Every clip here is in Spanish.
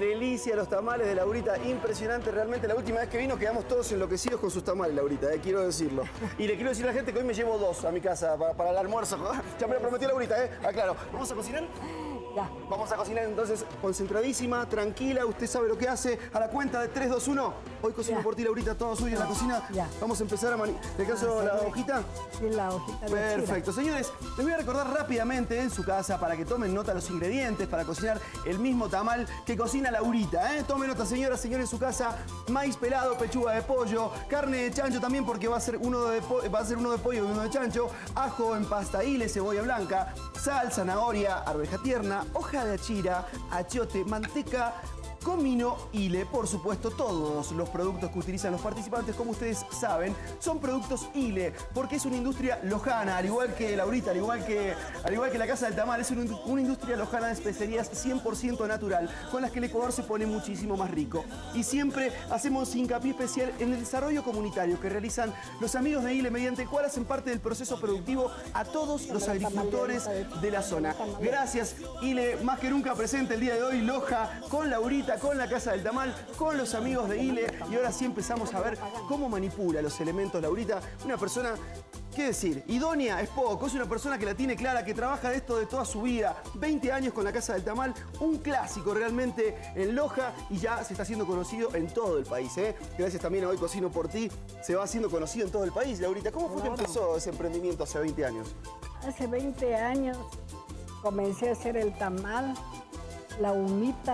delicia los tamales de Laurita, impresionante realmente. La última vez que vino quedamos todos enloquecidos con sus tamales, Laurita, quiero decirlo. Y le quiero decir a la gente que hoy me llevo 2 a mi casa para el almuerzo. Ya me lo prometió Laurita, aclaro. ¿Vamos a cocinar? Ya. Vamos a cocinar entonces concentradísima, tranquila, usted sabe lo que hace. A la cuenta de 3, 2, 1. Hoy cocino por ti, Laurita, todo suyo en la cocina. Ya. Vamos a empezar a ¿Le caso la hojita? Sí, la hojita de Perfecto. Señores, les voy a recordar rápidamente en su casa para que tomen nota los ingredientes para cocinar el mismo tamal que cocina Laurita. Tomen nota, señoras, señores, en su casa. Maíz pelado, pechuga de pollo, carne de chancho también porque va a ser uno de pollo y uno de chancho, ajo en pasta ile, cebolla blanca, sal, zanahoria, arveja tierna, hoja de achira, achiote, manteca, comino, ile, por supuesto, todos los productos que utilizan los participantes, como ustedes saben, son productos ile, porque es una industria lojana, al igual que Laurita, al igual que la Casa del Tamal, es una industria lojana de especerías 100% natural, con las que el Ecuador se pone muchísimo más rico. Y siempre hacemos hincapié especial en el desarrollo comunitario que realizan los amigos de ile, mediante el cual hacen parte del proceso productivo a todos los agricultores de la zona. Gracias, ile, más que nunca presente el día de hoy, Loja, con Laurita, con la Casa del Tamal, con los amigos de ile. Y ahora sí empezamos a ver cómo manipula los elementos Laurita. Una persona, ¿qué decir? Idónea es poco, es una persona que la tiene clara, que trabaja de esto de toda su vida. 20 años con la Casa del Tamal, un clásico realmente en Loja y ya se está haciendo conocido en todo el país. Gracias también a Hoy Cocino por Ti, se va haciendo conocido en todo el país. Laurita, ¿cómo fue que empezó ese emprendimiento hace 20 años? Hace 20 años comencé a hacer el tamal, la humita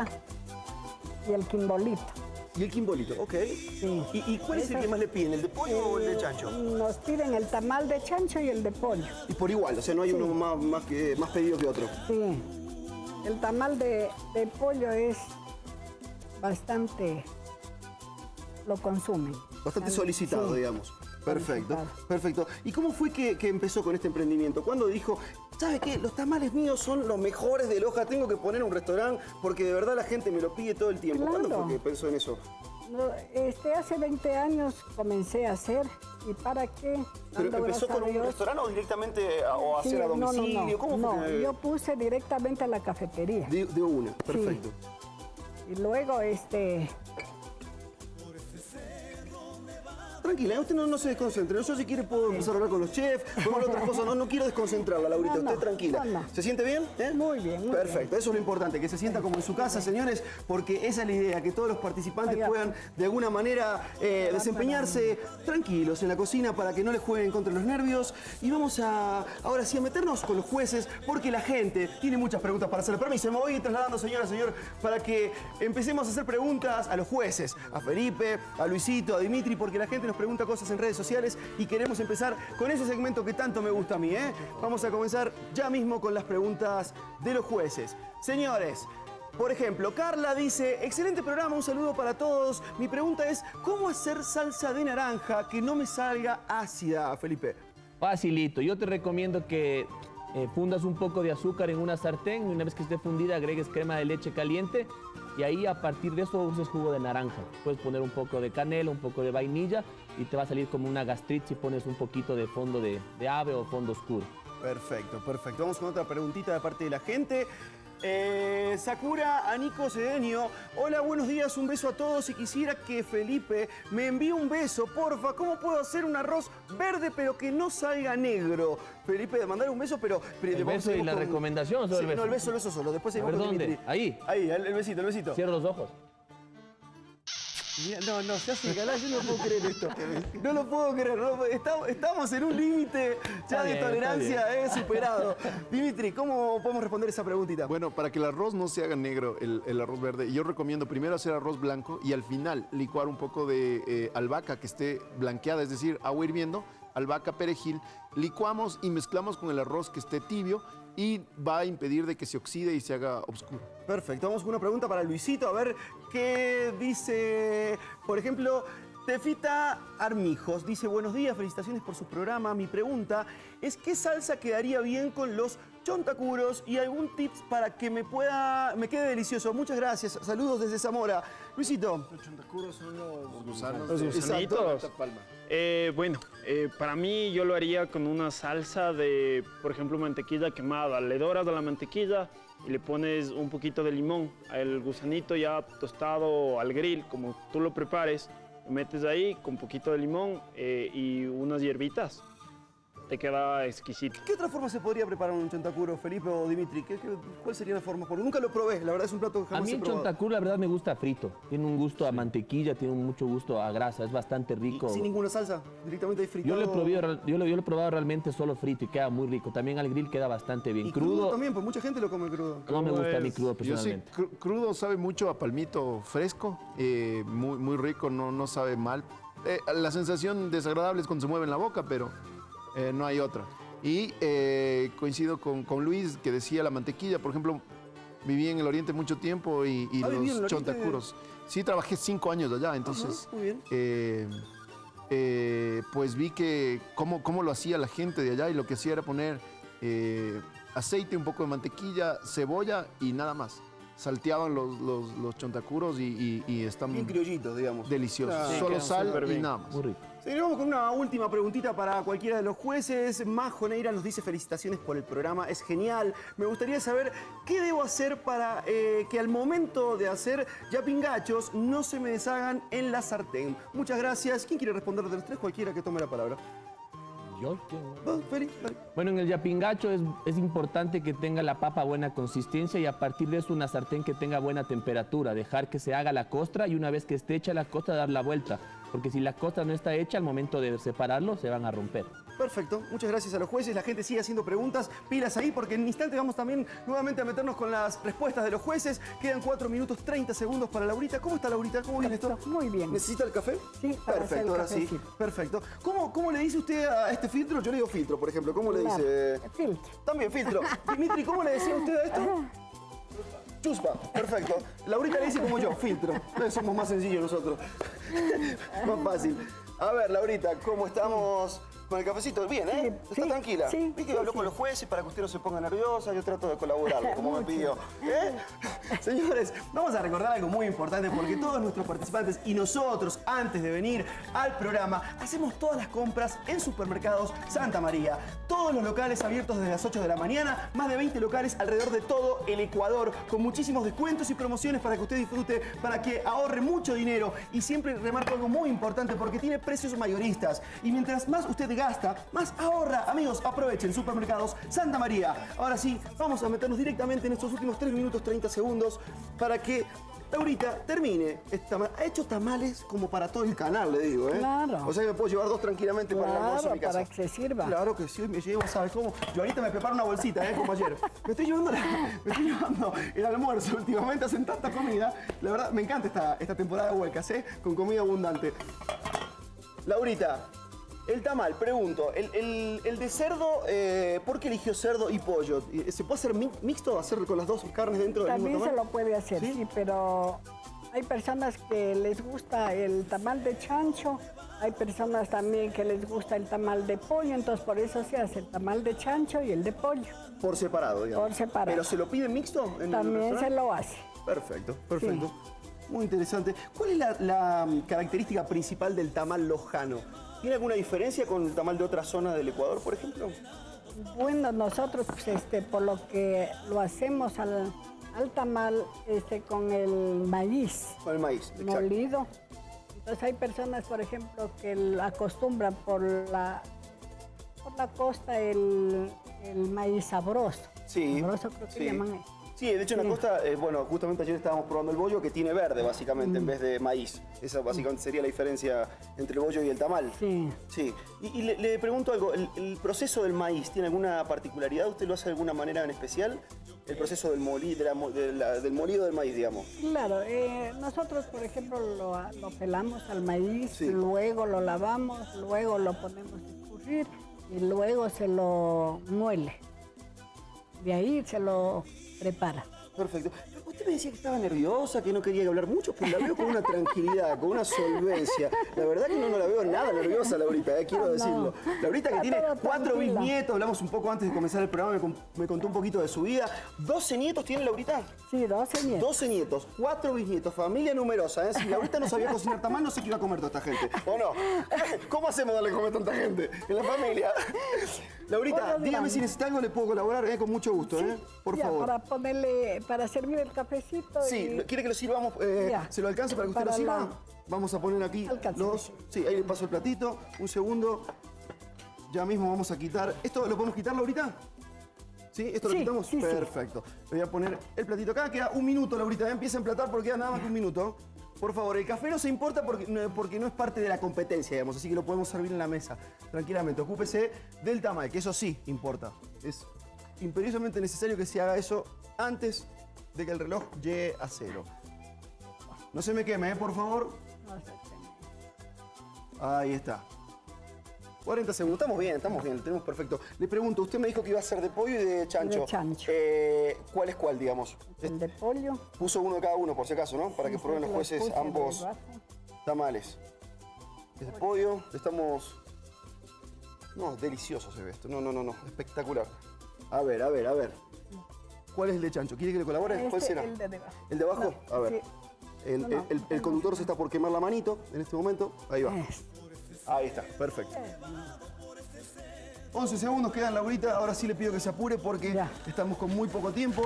y el quimbolito. Y el quimbolito, ok. Sí. ¿Y cuál es el que más le piden, el de pollo o el de chancho? Nos piden el tamal de chancho y el de pollo. Y por igual, o sea, no hay uno más pedido que otro. Sí. El tamal de pollo es bastante... lo consumen. Bastante solicitado, digamos. Perfecto, perfecto. ¿Y cómo fue que empezó con este emprendimiento? ¿Cuándo dijo, ¿sabe qué? Los tamales míos son los mejores de Loja, tengo que poner un restaurante porque de verdad la gente me lo pide todo el tiempo? Claro. ¿Cuándo fue que pensó en eso? Hace 20 años comencé a hacer. ¿Y para qué? ¿Pero empezó con un restaurante o directamente a hacer a domicilio? No, ¿Cómo fue que... yo puse directamente a la cafetería. De una, perfecto. Sí. Y luego, Tranquila, usted no se desconcentre. Yo si quiere puedo empezar a hablar con los chefs, con otras cosas. No quiero desconcentrarla, Laurita. Usted tranquila. ¿Se siente bien? Muy bien, perfecto, eso es lo importante, que se sienta como en su casa, señores, porque esa es la idea, que todos los participantes puedan de alguna manera desempeñarse tranquilos en la cocina para que no les jueguen contra los nervios. Y vamos ahora sí a meternos con los jueces, porque la gente tiene muchas preguntas para hacer. Permiso, me voy trasladando, señora, señor, para que empecemos a hacer preguntas a los jueces, a Felipe, a Luisito, a Dimitri, porque la gente nos pregunta cosas en redes sociales y queremos empezar con ese segmento que tanto me gusta a mí. Vamos a comenzar ya mismo con las preguntas de los jueces. Señores, por ejemplo, Carla dice, excelente programa, un saludo para todos. Mi pregunta es, ¿cómo hacer salsa de naranja que no me salga ácida, Felipe? Facilito, yo te recomiendo que fundas un poco de azúcar en una sartén y una vez que esté fundida agregues crema de leche caliente y ahí a partir de eso uses jugo de naranja. Puedes poner un poco de canela, un poco de vainilla y te va a salir como una gastritis si pones un poquito de fondo de ave o fondo oscuro. Perfecto, perfecto. Vamos con otra preguntita de parte de la gente. Sakura Anico Cedeño. Hola, buenos días, un beso a todos y quisiera que Felipe me envíe un beso, porfa. ¿Cómo puedo hacer un arroz verde pero que no salga negro? Felipe, de mandar un beso, pero ¿El beso y la recomendación o solo el beso? No, el beso solo. Después seguimos con ¿Dónde? Dimitri. Ahí. Ahí, el besito, el besito. Cierra los ojos. No, se hace galán, yo no puedo creer esto. No lo puedo creer. Estamos en un límite ya de tolerancia superado. Dimitri, ¿cómo podemos responder esa preguntita? Bueno, para que el arroz no se haga negro, el arroz verde, yo recomiendo primero hacer arroz blanco y al final licuar un poco de albahaca que esté blanqueada, es decir, agua hirviendo, albahaca, perejil, licuamos y mezclamos con el arroz que esté tibio y va a impedir de que se oxide y se haga oscuro. Perfecto, vamos con una pregunta para Luisito, a ver qué dice, por ejemplo, Tefita Armijos. Dice, buenos días, felicitaciones por su programa. Mi pregunta es, ¿qué salsa quedaría bien con los chontacuros? Y algún tips para que me quede delicioso. Muchas gracias, saludos desde Zamora. Luisito. Los chontacuros son los gusanos. Los gusanitos. Bueno, para mí yo lo haría con una salsa de, por ejemplo, mantequilla quemada. Le doras a la mantequilla, y le pones un poquito de limón. El gusanito ya tostado al grill, como tú lo prepares, lo metes ahí con un poquito de limón y unas hierbitas. Te queda exquisito. ¿Qué otra forma se podría preparar un chontacuro, Felipe o Dimitri? ¿Cuál sería la forma? Porque nunca lo probé, la verdad es un plato que A jamás mí he el probado. chontacuro, la verdad, me gusta frito. Tiene un gusto a mantequilla, tiene mucho gusto a grasa, es bastante rico. Sin ninguna salsa, directamente ahí fritado. Yo lo he probado realmente solo frito y queda muy rico. También al grill queda bastante bien. Y crudo también, pues mucha gente lo come crudo. No me gusta a mí crudo Yo sí, personalmente. crudo sabe mucho a palmito fresco, muy rico, no sabe mal. La sensación desagradable es cuando se mueve en la boca, pero no hay otra. Y coincido con Luis, que decía la mantequilla. Por ejemplo, viví en el Oriente mucho tiempo y ¿Viví en el los Oriente? chontacuros. Sí, trabajé 5 años allá, entonces Muy bien. pues vi que cómo lo hacía la gente de allá, y lo que hacía era poner aceite, un poco de mantequilla, cebolla y nada más. Salteaban los chontacuros y están Bien criollitos, digamos. deliciosos. Claro. Sí, Solo quedan sal súper y bien. nada más. Muy rico. Seguimos con una última preguntita para cualquiera de los jueces. Majo Neira nos dice: felicitaciones por el programa, es genial. Me gustaría saber qué debo hacer para que al momento de hacer yapingachos no se me deshagan en la sartén. Muchas gracias. ¿Quién quiere responder de los tres? Cualquiera que tome la palabra. Feli, dale. Bueno, en el yapingacho es importante que tenga la papa buena consistencia, y a partir de eso una sartén que tenga buena temperatura. Dejar que se haga la costra, y una vez que esté hecha la costra, dar la vuelta. Porque si la costra no está hecha, al momento de separarlo se van a romper. Perfecto, muchas gracias a los jueces. La gente sigue haciendo preguntas, pilas ahí, porque en instante vamos también nuevamente a meternos con las respuestas de los jueces. Quedan 4 minutos 30 segundos para Laurita. ¿Cómo está Laurita? ¿Cómo viene esto? Muy bien. ¿Necesita el café? Sí, para hacer Perfecto, el ahora sí. cafecito. Perfecto. ¿Cómo le dice usted a este filtro? Yo le digo filtro, por ejemplo. ¿Cómo le Claro, dice? filtro. También filtro. Dimitri, ¿cómo le decía usted a esto? Chuspa, perfecto. Laurita le dice como yo, filtro. Somos más sencillos nosotros. Más fácil. A ver, Laurita, ¿cómo estamos con el cafecito? Bien, ¿eh? Sí, ¿Está tranquila? sí, Vi que sí, habló sí. con los jueces para que usted no se ponga nerviosa. Yo trato de colaborarle, como me Mucho. pidió. ¿Eh? Señores, vamos a recordar algo muy importante, porque todos nuestros participantes y nosotros, antes de venir al programa, hacemos todas las compras en Supermercados Santa María. Todos los locales abiertos desde las 8 de la mañana, más de 20 locales alrededor de todo el Ecuador, con muchísimos descuentos y promociones para que usted disfrute, para que ahorre mucho dinero. Y siempre remarco algo muy importante, porque tiene precios mayoristas. Y mientras más usted gasta, más ahorra. Amigos, aprovechen Supermercados Santa María. Ahora sí, vamos a meternos directamente en estos últimos 3 minutos 30 segundos para que Laurita termine. Ha hecho tamales como para todo el canal, le digo, ¿eh? Claro. O sea que me puedo llevar 2 tranquilamente para el almuerzo en mi Claro, casa. para que se sirva. Claro que sí, me llevo, ¿sabes cómo? Yo ahorita me preparo una bolsita, como ayer. Me estoy llevando el almuerzo. Últimamente hacen tanta comida. La verdad, me encanta esta temporada de huelcas, con comida abundante. Laurita, el tamal, pregunto, el de cerdo, ¿por qué eligió cerdo y pollo? ¿Se puede hacer mixto, hacer con las dos carnes dentro del También mismo se tamal? lo puede hacer, ¿Sí? sí, pero hay personas que les gusta el tamal de chancho, hay personas también que les gusta el tamal de pollo, entonces por eso se hace el tamal de chancho y el de pollo. Por separado, digamos. Por separado. ¿Pero se lo pide mixto en el También se restaurante? lo hace. Perfecto, perfecto. Muy interesante. ¿Cuál es la característica principal del tamal lojano? ¿Tiene alguna diferencia con el tamal de otra zona del Ecuador, por ejemplo? Bueno, nosotros pues, por lo que lo hacemos al tamal con el maíz Con el maíz, exacto. molido. Entonces hay personas, por ejemplo, que acostumbran por la costa el maíz sabroso. Sí, Sabroso creo que sí. llaman eso. Sí, de hecho en la costa, bueno, justamente ayer estábamos probando el bollo que tiene verde, básicamente, en vez de maíz. Esa básicamente sería la diferencia entre el bollo y el tamal. Sí. Sí. Y le pregunto algo, ¿el proceso del maíz tiene alguna particularidad? ¿Usted lo hace de alguna manera en especial? El proceso del molido del maíz, digamos. Claro, nosotros, por ejemplo, lo pelamos al maíz, Sí. luego lo lavamos, luego lo ponemos a escurrir y luego se lo muele. De ahí se lo prepara. Perfecto. Usted me decía que estaba nerviosa, que no quería hablar mucho, pero la veo con una tranquilidad, con una solvencia. La verdad que no la veo nada nerviosa, Laurita, quiero decirlo. Laurita que tiene 4 bisnietos, hablamos un poco antes de comenzar el programa, me contó un poquito de su vida. ¿12 nietos tiene Laurita? Sí, 12 nietos. 12 nietos, 4 bisnietos, familia numerosa. Si Laurita no sabía cocinar tamal, no sé qué iba a comer toda esta gente. ¿O no? ¿Cómo hacemos darle comer a tanta gente en la familia? Laurita, dígame si necesita algo, le puedo colaborar, con mucho gusto, por favor. Para servir el cafecito. Sí, ¿quiere que lo sirvamos? ¿Se lo alcanza para que usted lo sirva? Vamos a poner aquí los... Sí, ahí le paso el platito. Un segundo. Ya mismo vamos a quitar... ¿Esto lo podemos quitar, Laurita? ¿Sí? ¿Esto lo quitamos? Sí, perfecto. Voy a poner el platito acá. Queda un minuto, Laurita. Empieza a emplatar porque queda nada más que un minuto. Por favor, el café no se importa porque no es parte de la competencia, digamos, así que lo podemos servir en la mesa tranquilamente. Ocúpese del tamal, que eso sí importa. Es imperiosamente necesario que se haga eso antes de que el reloj llegue a 0. No se me queme, por favor. Ahí está. 40 segundos. Estamos bien, lo tenemos perfecto. Le pregunto, usted me dijo que iba a ser de pollo y de chancho. De chancho. ¿Cuál es cuál, digamos? El de pollo. Puso uno de cada uno, por si acaso, ¿no? Para que prueben los jueces ambos tamales. El pollo, estamos... No, delicioso se ve esto. No, espectacular. A ver. ¿Cuál es el de chancho? ¿Quiere que le colabore? ¿Cuál será? El de debajo. ¿El de abajo? No, a ver. Sí. El conductor se está por quemar la manito en este momento. Ahí va. Ahí está, perfecto. 11 segundos quedan, Laurita. Ahora sí le pido que se apure porque estamos con muy poco tiempo.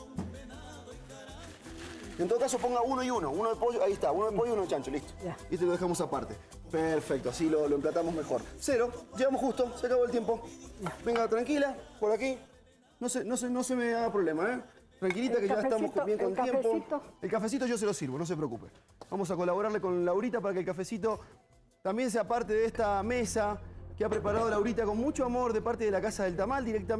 En todo caso, ponga uno y uno. Uno de pollo, ahí está. Uno de pollo y uno de chancho, listo. Y este lo dejamos aparte. Perfecto, así lo emplatamos mejor. 0, llegamos justo, se acabó el tiempo. Venga, tranquila, por aquí. No se me haga problema, ¿eh? Tranquilita que ya estamos bien con tiempo. El cafecito yo se lo sirvo, no se preocupe. Vamos a colaborarle con Laurita para que el cafecito también sea parte de esta mesa que ha preparado Laurita con mucho amor de parte de la Casa del Tamal directamente.